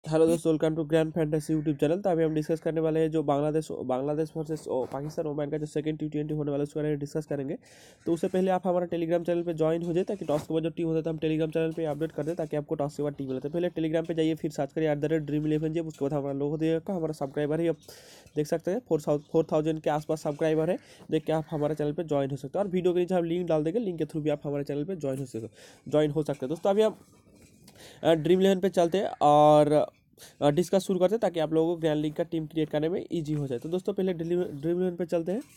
Hello दोस्तों, welcome to grand fantasy YouTube channel. तो अभी हम डिस्कस करने वाले हैं जो बांग्लादेश वर्सेस पाकिस्तान ओमान का जो सेकंड T20 होने वाला है उसके बारे में डिस्कस करेंगे। तो उससे पहले आप हमारा टेलीग्राम चैनल पे ज्वाइन हो जाए ताकि टॉस के बाद जो टीम होता है तो हम टेलीग्राम चैनल पे अपडेट कर दें ताकि आपको टॉस के बाद टीम मिलता है। पहले टेलीग्राम पे जाइए, फिर सर्च करिए @Dream11 जी। उसके बाद हमारा लोगो देखा, हमारा सब्सक्राइबर है, आप देख सकते हैं 4000 के आसपास सब्सक्राइबर है। देख के आप हमारे चैनल पर ज्वाइन हो सकते हैं और वीडियो के नीचे हम लिंक डाल देंगे, लिंक के थ्रू भी आप हमारे चैनल पर ज्वाइन हो सकते हैं। दोस्तों अभी हम Dream11 पे चलते हैं और डिस्कस शुरू करते हैं ताकि आप लोगों को ग्रैंड लीग का टीम क्रिएट करने में इजी हो जाए। तो दोस्तों पहले ड्रीम11 पे चलते हैं।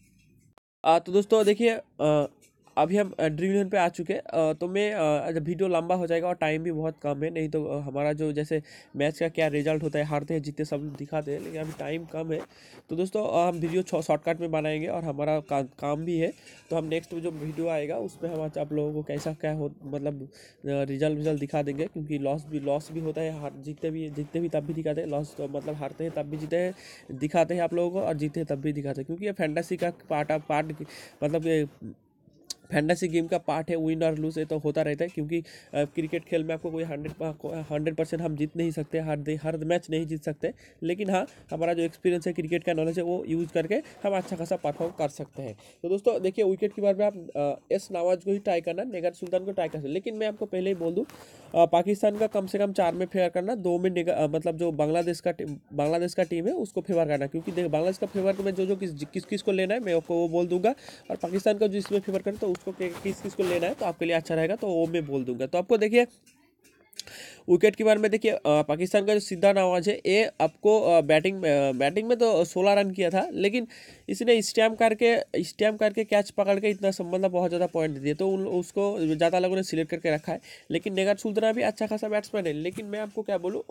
तो दोस्तों देखिए, अभी हम ड्रीम11 पे आ चुके हैं। तो मैं जब वीडियो लंबा हो जाएगा और टाइम भी बहुत कम है, नहीं तो हमारा जो जैसे मैच का क्या रिजल्ट होता है, हारते हैं जीतते सब दिखाते हैं, लेकिन अभी टाइम कम है। तो दोस्तों हम वीडियो शॉर्टकट में बनाएंगे और हमारा काम भी है। तो हम नेक्स्ट जो वीडियो आएगा उसमें हम आप लोगों को कैसा क्या हो मतलब रिजल्ट दिखा देंगे, क्योंकि लॉस भी होता है, जीतते भी तब भी दिखाते हैं। लॉस तो मतलब हारते हैं तब भी जीते हैं दिखाते हैं आप लोगों को, और जीते हैं तब भी दिखाते हैं, क्योंकि ये फैंटेसी का पार्ट मतलब फैंटेसी गेम का पार्ट है। विन और लूज ये तो होता रहता है, क्योंकि क्रिकेट खेल में आपको कोई 100% हम जीत नहीं सकते, हर मैच नहीं जीत सकते। लेकिन हाँ, हमारा जो एक्सपीरियंस है, क्रिकेट का नॉलेज है, वो यूज़ करके हम अच्छा खासा परफॉर्म कर सकते हैं। तो दोस्तों देखिए, विकेट की बार में आप एस नवाज को ही ट्राई करना, नेगर सुल्तान को ट्राई कर सकते। लेकिन मैं आपको पहले ही बोल दूँ, पाकिस्तान का कम से कम 4 में फेवर करना, 2 में मतलब जो बांग्लादेश का टीम है उसको फेवर करना, क्योंकि देख बांग्लादेश का फेवर में जो किस किस को लेना है मैं आपको वो बोल दूंगा, और पाकिस्तान का जो इसमें फेवर करे तो उसको किस किस को लेना है तो आपके लिए अच्छा रहेगा, तो वो मैं बोल दूंगा। तो आपको देखिए विकेट के बारे में देखिए, पाकिस्तान का जो सिद्धा नवाज है ये आपको बैटिंग में तो 16 रन किया था, लेकिन इसने स्टैम्प करके कैच पकड़ के इतना मतलब बहुत ज़्यादा पॉइंट दिए, तो उसको ज़्यादा लोगों ने सिलेक्ट करके रखा है। लेकिन नेगर सुल्ताना भी अच्छा खासा बैट्समैन है, लेकिन मैं आपको क्या बोलूँ,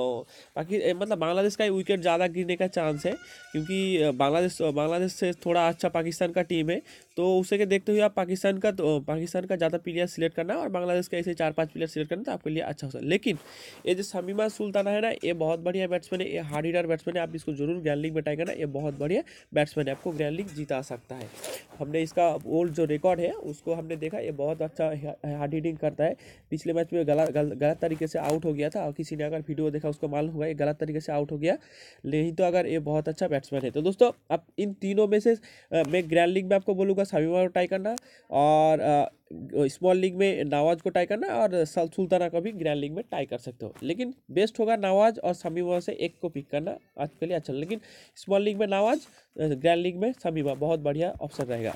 मतलब बांग्लादेश का विकेट ज़्यादा गिरने का चांस है, क्योंकि बांग्लादेश से थोड़ा अच्छा पाकिस्तान का टीम है। तो उसे के देखते हुए आप पाकिस्तान का ज़्यादा प्लेयर सिलेक्ट करना और बांग्लादेश का ऐसे 4-5 प्लेयर सिलेक्ट करना, तो आपके लिए अच्छा हो सकता है। लेकिन ये जो शमीमा सुल्ताना है ना, ये बहुत बढ़िया बैट्समैन है, ये हार्ड हिटर बैट्समैन है। आप इसको जरूर ग्रैंड लीग में ट्राई करना, ये बहुत बढ़िया बैट्समैन है, आपको ग्रैंड लीग जिता सकता है। हमने इसका ओल्ड जो रिकॉर्ड है उसको हमने देखा, ये बहुत अच्छा हार्ड हिटिंग करता है। पिछले मैच में गलत तरीके से आउट हो गया था, और किसी ने अगर वीडियो देखा उसको मालूम होगा ये गलत तरीके से आउट हो गया, नहीं तो अगर ये बहुत अच्छा बैट्समैन है। तो दोस्तों अब इन तीनों में से मैं ग्रैंड लीग में आपको बोलूँगा शमीमा को ट्राई करना, और स्मॉल लीग में नवाज को ट्राई करना, और सुल्ताना को भी ग्रैंड लीग में ट्राई कर सकते हो। लेकिन बेस्ट होगा नवाज और शमीमा से एक को पिक करना आज के लिए अच्छा, लेकिन स्मॉल लीग में नवाज, ग्रैंड लीग में शमीमा बहुत बढ़िया ऑप्शन रहेगा।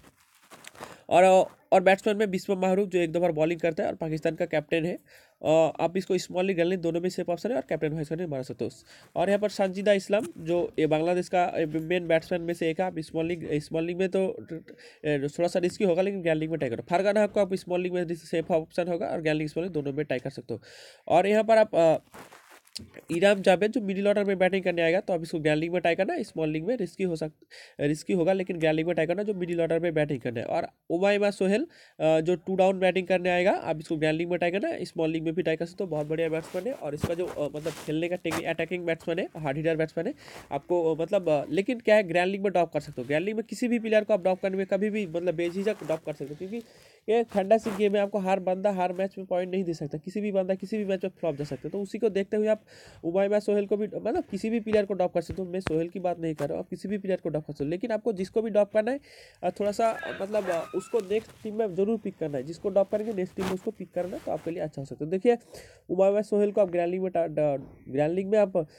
और बैट्समैन में बिस्म महरूफ जो 1-2 बार बॉलिंग करता है और पाकिस्तान का कैप्टन है। आप इसको स्मॉल लीग ग्रैंड लीग दोनों में सेफ ऑप्शन है, और कैप्टन वाइस कैप्टन मार सकते हो। और यहाँ पर संजीदा इस्लाम जो ये बांग्लादेश का मेन बैट्समैन में से एक है। आप स्मॉल लीग में तो थोड़ा सा रिस्की होगा, लेकिन ग्रैंड लीग में ट्राई करो। फरगान हक को आप स्मॉल लीग में सेफ ऑप्शन होगा, और ग्रैंड लीग स्मॉल लीग दोनों में ट्राई कर सकते हो। और यहाँ पर आप ईराम जावेद जो मिडिल ऑर्डर में बैटिंग करने आएगा, तो आप इसको ग्रैंड लीग में ट्राई करना। स्मॉल लीग में रिस्की होगा, लेकिन ग्रैंड लीग में ट्राई करना जो मिडिल ऑर्डर में बैटिंग करना है। और उमाइमा सोहेल जो 2 डाउन बैटिंग करने आएगा, आप इसको ग्रैंड लीग में ट्राई करना, स्मॉल लीग में भी ट्राई कर सकते हो। बहुत बढ़िया बैट्समैन है, और इसका जो मतलब खेलने का टेक्निक, अटैकिंग बैट्समैन है, हार्ड हिटर बैट्समैन है। आपको मतलब लेकिन क्या है, ग्रैंड लीग में ड्रॉप कर सकते हो। ग्रैंड लीग में किसी भी प्लेयर को आप ड्रॉप करने में कभी भी मतलब बेझिझक ड्रॉप कर सकते हो, क्योंकि ये फैंटेसी गेम है। आपको हर बंदा हर मैच में पॉइंट नहीं दे सकता, किसी भी बंदा किसी भी मैच में फ्लॉप जा सकता है। तो उसी को देखते हुए आप उमाइमा सोहेल को भी मतलब किसी भी प्लेयर को ड्रॉप कर सकते हो। मैं सोहेल की बात नहीं कर रहा हूँ, आप किसी भी प्लेयर को ड्रॉप कर सकते हो, लेकिन आपको जिसको भी ड्रॉप करना है थोड़ा सा मतलब उसको नेक्स्ट टीम में जरूर पिक करना है। जिसको ड्रॉप करेंगे नेक्स्ट टीम में उसको पिक करना है, तो आपके लिए अच्छा हो सकता है। देखिए उमाइमा सोहेल को आप ग्रैंड लीग में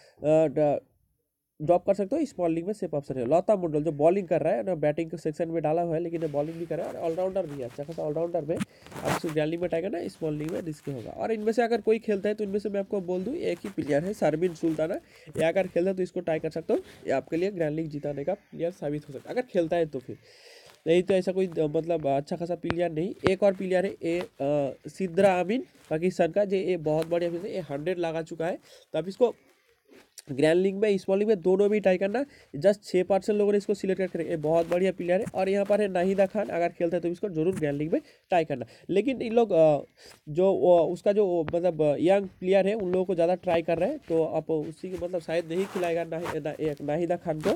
आप ड्रॉप कर सकते हो, स्मॉल लीग में सेफ ऑप्शन है। लता मंडल जो बॉलिंग कर रहा है ना, बैटिंग के सेक्शन में डाला हुआ है, लेकिन बॉलिंग भी कर रहा है, और ऑलराउंडर भी है, अच्छा खासा ऑलराउंडर में। आप इसको ग्रैंड लीग में ट्राई करना, स्मॉल लीग में रिस्क होगा। और इनमें से अगर कोई खेलता है तो इनमें से मैं आपको बोल दूँ, एक ही प्लेयर है शर्मिन सुल्ताना, ये अगर खेलता है तो इसको ट्राई कर सकते हो, ये आपके लिए ग्रैंड लीग जिताने का प्लेयर साबित हो सकता है, अगर खेलता है तो। फिर नहीं तो ऐसा कोई मतलब अच्छा खासा प्लेयर नहीं। एक और प्लेयर है ये सिद्रा अमीन, पाकिस्तान का, जो ये बहुत बढ़िया प्लेयर है, ये 100 लगा चुका है। तो आप इसको ग्रैंड लीग में स्मॉल लीग में दोनों में ट्राई करना। जस्ट 6% लोगों ने इसको सिलेक्ट करके, ये बहुत बढ़िया प्लेयर है। और यहाँ पर है नाहिदा खान, अगर खेलता है तो इसको जरूर ग्रैंड लीग में ट्राई करना। लेकिन इन लोग जो उसका जो मतलब यंग प्लेयर है उन लोगों को ज़्यादा ट्राई कर रहे हैं, तो आप उसी को मतलब शायद नहीं खिलाएगा नाहिदा खान को।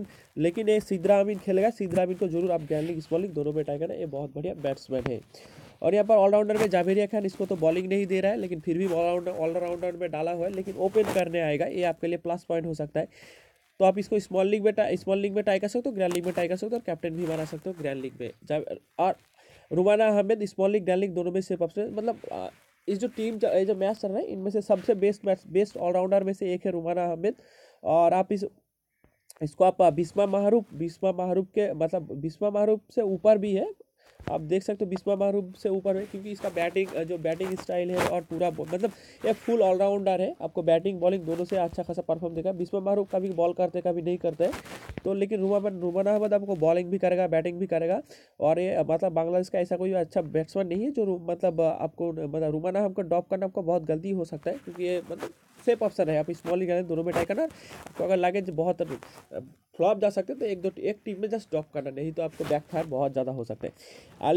लेकिन ये सिद्रा अमीन खेलेगा, सिद्रा अमीन को जरूर आप ग्रैंड लीग स्मॉल लीग दोनों में ट्राई करना, ये बहुत बढ़िया बैट्समैन है। और यहाँ पर ऑलराउंडर में जावेरिया खान, इसको तो बॉलिंग नहीं दे रहा है लेकिन फिर भी ऑलराउंडर में डाला हुआ है, लेकिन ओपन करने आएगा, ये आपके लिए प्लस पॉइंट हो सकता है। तो आप इसको स्मॉल लीग में ट्राई कर सकते हो, ग्रैंड लीग में ट्राई कर सकते हो, और कैप्टन भी बना सकते हो ग्रैंड लीग में। और Rumana Ahmed small league grand league दोनों में से सबसे मतलब इस जो टीम ये जो मैच चल रहा है इनमें से सबसे बेस्ट ऑलराउंडर में से एक है रुमाना अहमद। और आप इसको आप बिस्मा माहरूफ के मतलब बिस्मा माहरूफ से ऊपर भी है, आप देख सकते हो बिस्मा माहरूफ से ऊपर है, क्योंकि इसका बैटिंग स्टाइल है और पूरा मतलब एक फुल ऑलराउंडर है, आपको बैटिंग बॉलिंग दोनों से अच्छा खासा परफॉर्म देगा। बिस्मा माहरूफ कभी बॉल करते कभी नहीं करते, तो लेकिन रुमाना अहमद आपको बॉलिंग भी करेगा बैटिंग भी करेगा। और ये मतलब बांग्लादेश का ऐसा कोई अच्छा बैट्समैन नहीं है जो मतलब आपको मतलब रुमाना अहमद को ड्रॉप करना आपको बहुत गलती हो सकता है, क्योंकि ये मतलब सेफ ऑप्शन है। आप स्मॉल लीग दोनों में ट्राई करना, आपको अगर लगे बहुत फ्लॉप जा सकते हैं तो एक टीम में जस्ट ड्रॉप करना, नहीं तो आपको बैकफायर बहुत ज़्यादा हो सकता है।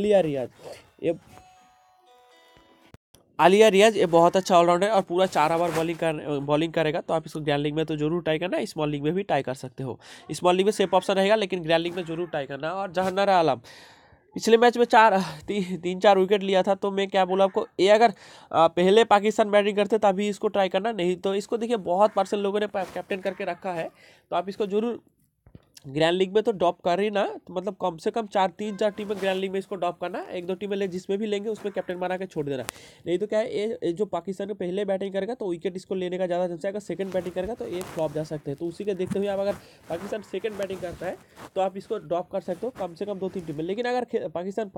आलिया रियाज ये बहुत अच्छा ऑलराउंडर है और पूरा 4 ओवर बॉलिंग करेगा, तो आप इसको ग्रैंड लीग में तो जरूर ट्राई करना, स्मॉल लीग में भी ट्राई कर सकते हो। स्मॉल लीग में सेफ ऑप्शन रहेगा लेकिन ग्रैंड लीग में जरूर ट्राई करना। और जहानारा आलम पिछले मैच में 3-4 विकेट लिया था, तो मैं क्या बोला आपको, ये अगर पहले पाकिस्तान बैटिंग करते तभी इसको ट्राई करना, नहीं तो इसको देखिए बहुत परसेंट लोगों ने कैप्टन करके रखा है, तो आप इसको जरूर ग्रैंड लीग में तो ड्रॉप कर ही ना, तो मतलब कम से कम 3-4 टीम में ग्रैंड लीग में इसको ड्रॉप करना, 1-2 टीमें ले जिसमें भी लेंगे उसमें कैप्टन बना के छोड़ देना। नहीं तो क्या है, ये जो पाकिस्तान पहले बैटिंग करेगा तो विकेट इसको लेने का ज़्यादा चांस है, अगर सेकंड बैटिंग करेगा तो एक फ्लॉप जा सकते हैं। तो उसी के देखते हुए आप अगर पाकिस्तान सेकंड बैटिंग करता है तो आप इसको ड्रॉप कर सकते हो कम से कम 2-3 टीमें। लेकिन अगर पाकिस्तान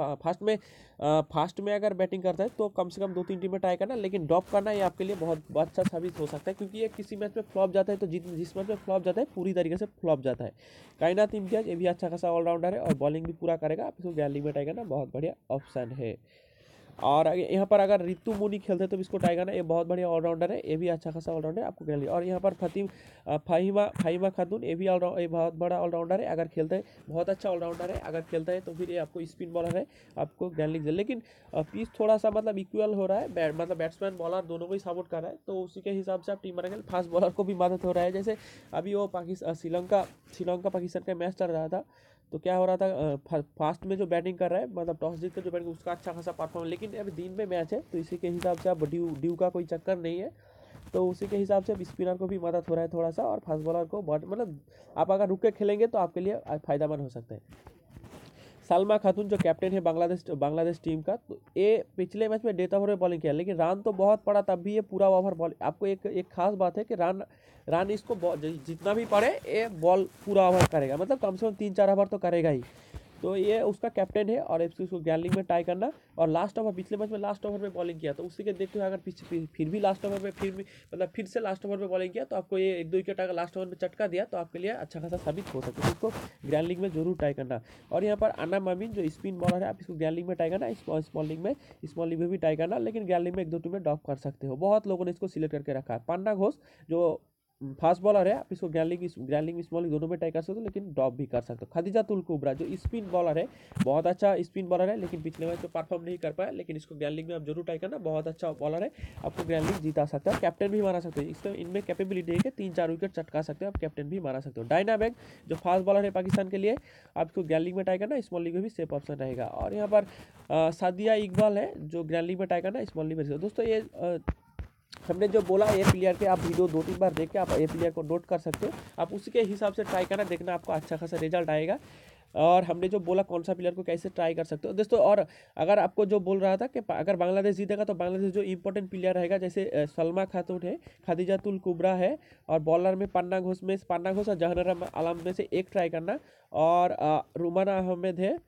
फास्ट में अगर बैटिंग करता है तो कम से कम 2-3 टीमें ट्राई करना, लेकिन ड्रॉप करना ये आपके लिए बहुत अच्छा साबित हो सकता है, क्योंकि ये किसी मैच में फ्लॉप जाता है तो जिस मैच में फ्लॉप जाता है पूरी तरीके से फ्लॉप जाता है। कायनात इम्तियाज ये भी अच्छा खासा ऑलराउंडर है और बॉलिंग भी पूरा करेगा, आप इसको ग्रैंड लीग में ट्राई करना, बहुत बढ़िया ऑप्शन है। और यहाँ पर अगर रितु मुनी खेलते हैं तो इसको ट्राई करना, ये बहुत बढ़िया ऑलराउंडर है, ये भी अच्छा खासा ऑलराउंडर है, आपको ग्रैंड लीग। और यहाँ पर फाहिमा खातून ये भी ये बहुत बड़ा ऑलराउंडर है, अगर खेलते हैं बहुत अच्छा ऑलराउंडर है, अगर खेलता है तो फिर ये आपको स्पिन बॉलर है, आपको ग्रैंड लीग। लेकिन पीच थोड़ा सा मतलब इक्वल हो रहा है, मतलब बैट्समैन बॉलर दोनों को ही सपोर्ट कर रहा है, तो उसी के हिसाब से आप टीम बनाएंगे। फास्ट बॉलर को भी मदद हो रहा है, जैसे अभी वो श्रीलंका पाकिस्तान का मैच चल रहा था, तो क्या हो रहा था, फास्ट में जो बैटिंग कर रहा है मतलब टॉस जीत कर जो बैटिंग उसका अच्छा खासा परफॉर्म, लेकिन अभी दिन में मैच है तो इसी के हिसाब से आप ड्यू का कोई चक्कर नहीं है, तो उसी के हिसाब से अब स्पिनर को भी मदद हो रहा है थोड़ा सा, और फास्ट बॉलर को बहुत मतलब आप अगर रुक के खेलेंगे तो आपके लिए फायदेमंद हो सकता है। सलमा खातून जो कैप्टन है बांग्लादेश टीम का, तो ये पिछले मैच में डेथ ओवर में बॉलिंग किया, लेकिन रन तो बहुत पड़ा, तब भी ये पूरा ओवर बॉल, आपको एक खास बात है कि रन इसको जितना भी पड़े ये बॉल पूरा ओवर करेगा, मतलब कम से कम 3-4 ओवर तो करेगा ही, तो ये उसका कैप्टन है। और उसको ग्रैंड लीग में ट्राई करना, और लास्ट ओवर पिछले मैच में लास्ट ओवर में बॉलिंग किया, तो उसी के देखते हुए अगर फिर भी लास्ट ओवर में फिर से लास्ट ओवर में बॉलिंग किया, तो आपको ये 1-2 विकेट अगर लास्ट ओवर में चटका दिया तो आपके लिए अच्छा खासा साबित हो सकता है, इसको ग्रैंड लीग में जरूर ट्राई करना। और यहाँ पर अना मामीन जो स्पिन बॉलर है, आप इसको ग्रैंड लीग में ट्राई करना, स्मॉल लीग में भी ट्राई करना, लेकिन ग्रैंड लीग में 1-2 टीम में ड्रॉप कर सकते हो। बहुत लोगों ने इसको सिलेक्ट करके रखा है। पन्ना घोष जो फास्ट बॉलर है, आप इसको ग्रैंड लीग स्मॉल लीग दोनों में ट्राई कर सकते हो, लेकिन ड्रॉप भी कर सकते हो। खदीजातुल कुबरा जो स्पिन बॉलर है, बहुत अच्छा स्पिन बॉलर है, लेकिन पिछले मैच में परफॉर्म नहीं कर पाया, लेकिन इसको ग्रैंड लीग में आप जरूर ट्राई करना, बहुत अच्छा बॉलर है, आपको ग्रैंड लीग जीता सकता है, कैप्टन भी माना सकते हो, इसमें इनमें कैपेबिलिटी है कि 3-4 विकेट चटका सकते हो, आप कैप्टन भी माना सकते हो। डायना बेग जो फास्ट बॉलर है पाकिस्तान के लिए, आप इसको ग्रैंड लीग में ट्राई करना, स्मॉल लीग में भी सेफ ऑप्शन रहेगा। और यहाँ पर सादिया इकबाल है जो ग्रैंड लीग में ट्राई करना, स्मॉल लीग में। दोस्तों ये हमने जो बोला ये प्लेयर के, आप वीडियो 2-3 बार देख के आप ये प्लेयर को नोट कर सकते हो, आप उसी के हिसाब से ट्राई करना, देखना आपको अच्छा खासा रिजल्ट आएगा। और हमने जो बोला कौन सा प्लेयर को कैसे ट्राई कर सकते हो दोस्तों। और अगर आपको जो बोल रहा था कि अगर बांग्लादेश जीतेगा तो बांग्लादेश जो इंपॉर्टेंट प्लेयर रहेगा, जैसे सलमा खातून है, खदीजातुल कुबरा है, और बॉलर में पन्ना घोष और जहानारा आलम में से एक ट्राई करना, और रुमाना अहमद है,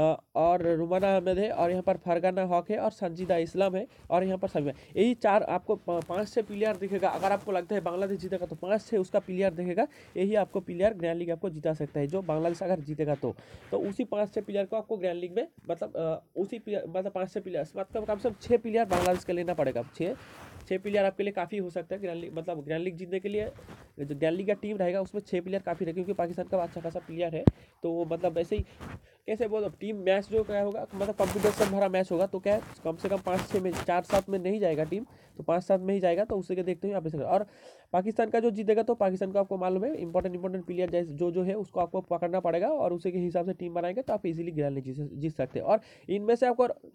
और यहाँ पर फरगाना हक है, और संजीदा इस्लाम है, और यहाँ पर सभी, यही 4 आपको 5-6 प्लेयर दिखेगा। अगर आपको लगता है बांग्लादेश जीतेगा तो 5-6 उसका प्लेयर दिखेगा, यही आपको प्लेयर ग्रैंड लीग आपको जिता सकता है, जो बांग्लादेश अगर जीतेगा तो उसी 5-6 प्लेयर को आपको ग्रैंड लीग में मतलब उसी मतलब 5-6 प्लेयर मतलब कम से कम 6 प्लेयर बांग्लादेश का लेना पड़ेगा। 6 प्लेयर आपके लिए काफ़ी हो सकता है ग्रैंड लीग जीतने के लिए। जो ग्रैंड लीग का टीम रहेगा उसमें 6 प्लेयर काफ़ी रहेगा, क्योंकि पाकिस्तान का अच्छा खासा प्लेयर है, तो मतलब ऐसे ही कैसे बोलो टीम मैच जो क्या होगा, मतलब कंपटीशन भरा मैच होगा, तो क्या है कम से कम 5-6 में 4-7 में नहीं जाएगा टीम, तो 5-7 में ही जाएगा, तो उसे के देखते हुए आप इसे। और पाकिस्तान का जो जीतेगा तो पाकिस्तान को आपको मालूम है इंपॉर्टेंट प्लेयर जैसे जो है उसको आपको पकड़ना पड़ेगा, और उसी के हिसाब से टीम बनाएंगे तो आप इजीली ग्रैंड लीग जीत सकते हैं। और इनमें से आपको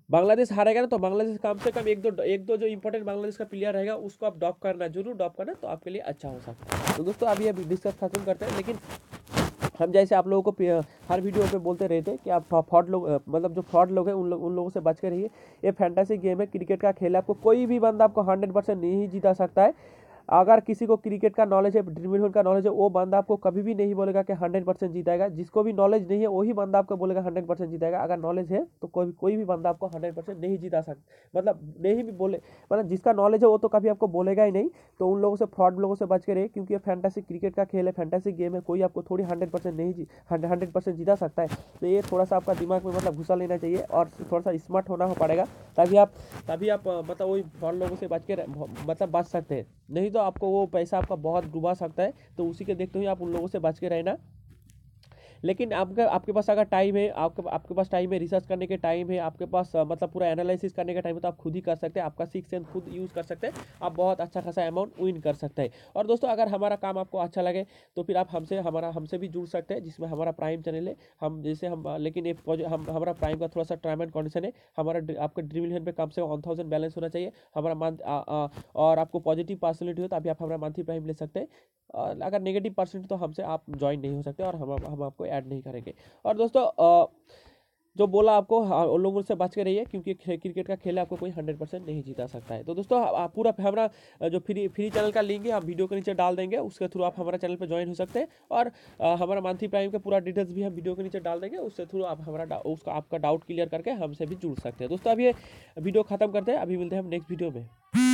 बांग्लादेश हारेगा ना, तो बांग्लादेश कम से कम एक दो जो इंपॉर्टेंट बांग्लादेश का प्लेयर रहेगा उसको आप ड्रॉप करना, जरूर ड्रॉप करना, तो आपके लिए अच्छा हो सकता है। तो दोस्तों अभी डिस्कस खत्म करते हैं, लेकिन हम जैसे आप लोगों को हर वीडियो पे बोलते रहते हैं कि आप फ्रॉड लोग मतलब जो फ्रॉड लोग हैं उन लोगों से बच के रहिए। ये फैंटेसी गेम है, क्रिकेट का खेल है, आपको कोई भी बंदा आपको 100% नहीं जीता सकता है। अगर किसी को क्रिकेट का नॉलेज है, ड्रीम इलेवन का नॉलेज है, वो बंदा आपको कभी भी नहीं बोलेगा कि 100% जीताएगा। जिसको भी नॉलेज नहीं है वही बंदा आपको बोलेगा 100% जीताएगा। अगर नॉलेज है तो कोई भी बंदा आपको 100% नहीं जीता सकता, मतलब नहीं भी बोले, मतलब जिसका नॉलेज है वो तो कभी आपको बोलेगा ही नहीं। तो उन लोगों से, फ्रॉड लोगों से बच के रहे, क्योंकि ये फैंटेसी क्रिकेट का खेल है, फैंटेसी गेम है, कोई आपको थोड़ी 100% जीता सकता है। तो ये थोड़ा सा आपका दिमाग में मतलब घुसा लेना चाहिए और थोड़ा सा स्मार्ट होना पड़ेगा, तभी आप मतलब वही फ्रॉड लोगों से बच के मतलब बच सकते हैं। नहीं तो आपको वो पैसा आपका बहुत डुबा सकता है। तो उसी के देखते हुए आप उन लोगों से बच के रहना। लेकिन आपके पास अगर टाइम है, आपके पास टाइम है, रिसर्च करने के टाइम है, आपके पास मतलब पूरा एनालिसिस करने का टाइम है, तो आप खुद ही कर सकते हैं। आपका 6 सेंस खुद यूज़ कर सकते हैं, आप बहुत अच्छा खासा अमाउंट विन कर सकते हैं। और दोस्तों अगर हमारा काम आपको अच्छा लगे तो फिर आप हमसे भी जुड़ सकते हैं, जिसमें हमारा प्राइम चैनल है। हम जैसे हम लेकिन एक हमारा प्राइम का थोड़ा सा टर्म एंड कंडीशन है। आपका ड्रीम इलेवन पे कम से कम 1000 बैलेंस होना चाहिए हमारा मंथ, और आपको पॉजिटिव पर्सनैलिटी हो तो अभी आप हमारा मंथली प्राइम ले सकते हैं। और अगर नेगेटिव परसेंट तो हमसे आप ज्वाइन नहीं हो सकते और हम आपको ऐड नहीं करेंगे। और दोस्तों जो बोला आपको, उन लोगों से बच के रहिए, क्योंकि क्रिकेट का खेल है, आपको कोई 100% नहीं जीता सकता है। तो दोस्तों आप पूरा हमारा जो फ्री चैनल का लिंक है हम वीडियो के नीचे डाल देंगे, उसके थ्रू आप हमारा चैनल पे ज्वाइन हो सकते हैं। और हमारा मंथली प्राइम का पूरा डिटेल्स भी हम वीडियो के नीचे डाल देंगे, उसके थ्रू आप आपका डाउट क्लियर करके हमसे भी जुड़ सकते हैं। दोस्तों अब ये वीडियो खत्म करते हैं, अभी मिलते हैं हम नेक्स्ट वीडियो में।